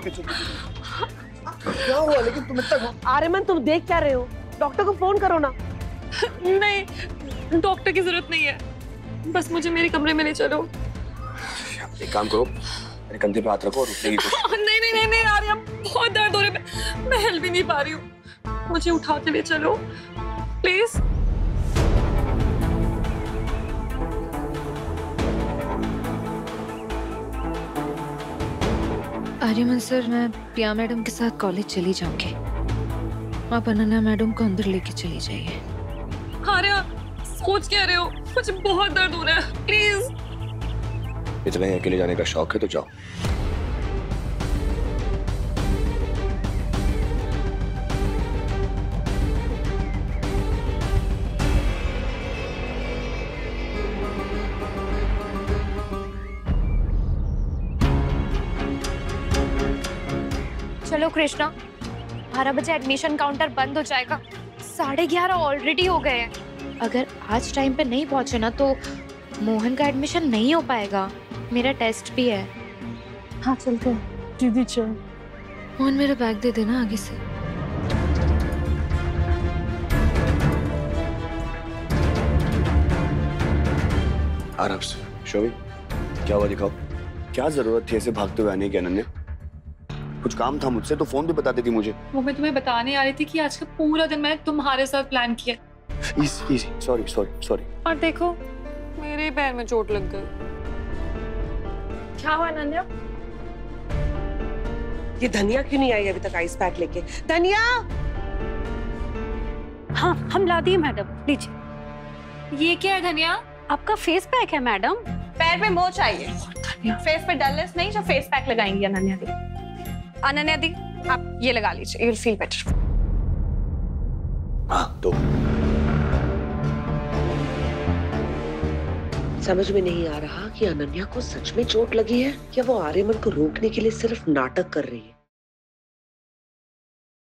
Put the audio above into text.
लेके चलो। क्या हुआ लेकिन तुम इतना? आर्यमन तुम देख क्या रहे हो? डॉक्टर को फोन करो ना। नहीं, डॉक्टर की जरूरत नहीं है, बस मुझे मेरे कमरे में ले चलो। एक काम करो, मेरे कंधे पे हाथ रखो और उठने की कोशिश। नहीं नहीं नहीं नहीं आर्यम, बहुत दर्द हो रहा है, मैं हिल भी नहीं पा रही हूँ, मुझे उठा के ले चलो प्लीज। आर्यमन सर, मैं प्रिया मैडम के साथ कॉलेज चली जाऊंगी। आप अनन्या मैडम को अंदर लेके चली जाइए। आर्या, सोच क्या रहे हो? मुझे बहुत दर्द हो रहा है, प्लीज। इतना ही अकेले जाने का शौक है तो जाओ। चलो कृष्णा, 12 बजे एडमिशन काउंटर बंद हो जाएगा, 11:30 ऑलरेडी हो गए हैं। अगर आज टाइम पे नहीं पहुंचे ना तो मोहन का एडमिशन नहीं हो पाएगा, मेरा टेस्ट भी है। हाँ चलते हैं। दीदी चल। मोहन, मेरा बैग दे देना आगे से। आराम से। शोभी, क्या हुआ दिखाओ। क्या जरूरत थी ऐसे भागते हुए आने की अनन्या? कुछ काम था मुझसे तो फोन भी बता देती मुझे। वो मैं तुम्हें बताने आ रही थी कि आज का पूरा दिन मैंने तुम्हारे साथ प्लान किया। Easy, sorry sorry sorry. और देखो, मेरे पैर में चोट लग गई। क्या हुआ अनन्या? ये धनिया क्यों नहीं आई अभी तक आइस पैक लेके? धनिया! हाँ, हम ला दिए मैडम, लीजिए। ये क्या है धनिया? आपका फेस पैक है मैडम। पैर में मोच चाहिए, फेस पे डलनेस नहीं, जो फेस पैक लगाएंगी अनन्या दी। अनन्या दी, आप ये लगा लीजिए, यू विल फील बेटर। हाँ तो समझ में नहीं आ रहा कि अनन्या को सच में चोट लगी है या वो आर्यमन को रोकने के लिए सिर्फ नाटक कर रही है।